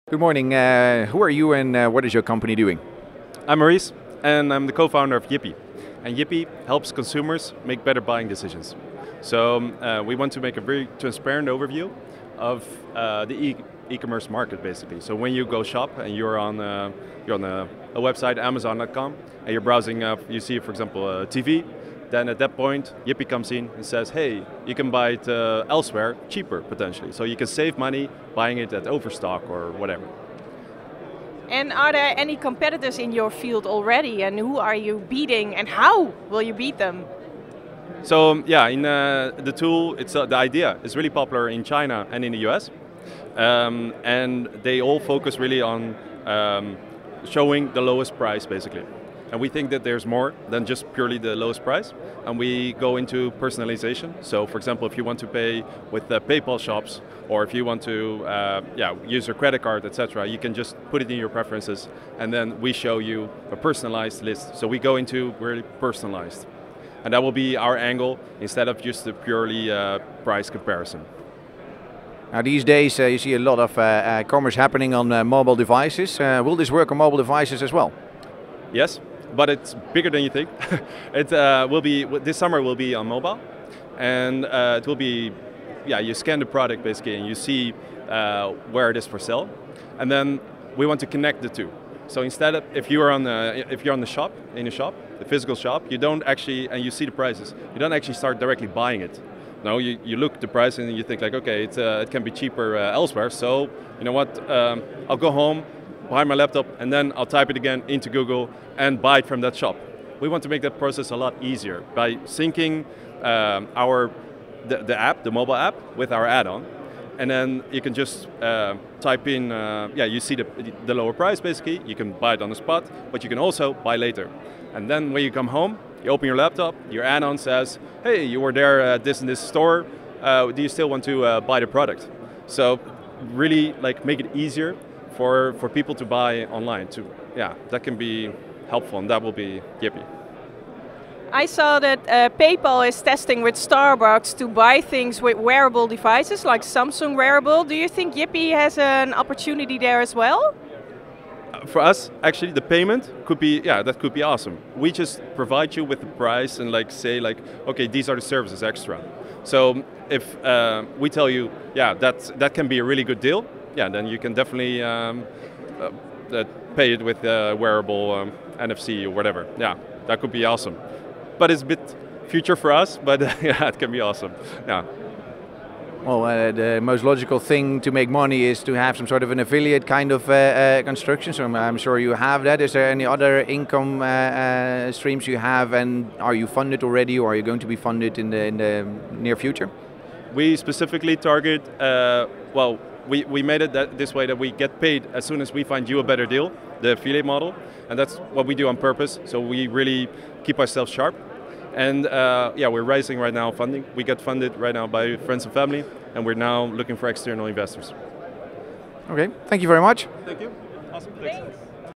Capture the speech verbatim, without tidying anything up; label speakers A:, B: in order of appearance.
A: Good morning. Uh, who are you and uh, what is your company doing?
B: I'm Maurice, and I'm the co-founder of Yippee. And Yippee helps consumers make better buying decisions. So um, uh, we want to make a very transparent overview of uh, the e- e-commerce market, basically. So when you go shop and you're on uh, you're on a, a website, Amazon dot com, and you're browsing, uh, you see, for example, a T V. Then at that point, Yippee comes in and says, hey, you can buy it uh, elsewhere, cheaper potentially. So you can save money buying it at Overstock or whatever.
C: And are there any competitors in your field already? And who are you beating and how will you beat them?
B: So um, yeah, in uh, the tool, it's uh, the idea is really popular in China and in the U S. Um, and they all focus really on um, showing the lowest price, basically. And we think that there's more than just purely the lowest price. And we go into personalization. So for example, if you want to pay with the PayPal shops, or if you want to uh, yeah, use your credit card, et cetera, you can just put it in your preferences. And then we show you a personalized list. So we go into really personalized. And that will be our angle instead of just a purely uh, price comparison.
A: Now these days uh, you see a lot of uh, uh, commerce happening on uh, mobile devices. Uh, will this work on mobile devices as well?
B: Yes. But it's bigger than you think. it uh, will be this summer will be on mobile, and uh, it will be, yeah, you scan the product basically, and you see uh, where it is for sale, and then we want to connect the two. So instead of if you are on the if you're on the shop in a shop, the physical shop, you don't actually and you see the prices. You don't actually start directly buying it. No, you, you look at the price and you think like, okay, it's, uh, it can be cheaper uh, elsewhere. So you know what? Um, I'll go home, buy my laptop, and then I'll type it again into Google and buy it from that shop. We want to make that process a lot easier by syncing um, our the, the app, the mobile app, with our add-on, and then you can just uh, type in. Uh, yeah, you see the the lower price basically. You can buy it on the spot, but you can also buy later. And then when you come home, you open your laptop. Your add-on says, "Hey, you were there at this and this store. Uh, do you still want to uh, buy the product?" So really, like, make it easier for for people to buy online. To yeah, that can be helpful, and that will be Yippee.
C: I saw that uh, PayPal is testing with Starbucks to buy things with wearable devices like Samsung wearable. Do you think Yippee has an opportunity there as well?
B: Uh, for us, actually, the payment could be, yeah, that could be awesome. We just provide you with the price and like say like, okay, these are the services extra. So if uh, we tell you, yeah, that that can be a really good deal, yeah, then you can definitely um, uh, uh, pay it with uh, wearable um, N F C or whatever. Yeah, that could be awesome. But it's a bit future for us, but yeah, it can be awesome. Yeah.
A: Well, uh, the most logical thing to make money is to have some sort of an affiliate kind of uh, uh, construction. So I'm, I'm sure you have that. Is there any other income uh, uh, streams you have, and are you funded already, or are you going to be funded in the in the near future?
B: We specifically target. Uh, well, we we made it that this way that we get paid as soon as we find you a better deal, the affiliate model, and that's what we do on purpose. So we really keep ourselves sharp. And uh, yeah, we're raising right now funding. We get funded right now by friends and family, and we're now looking for external investors.
A: Okay, thank you very much.
B: Thank you. Awesome. Thanks.
C: Thanks.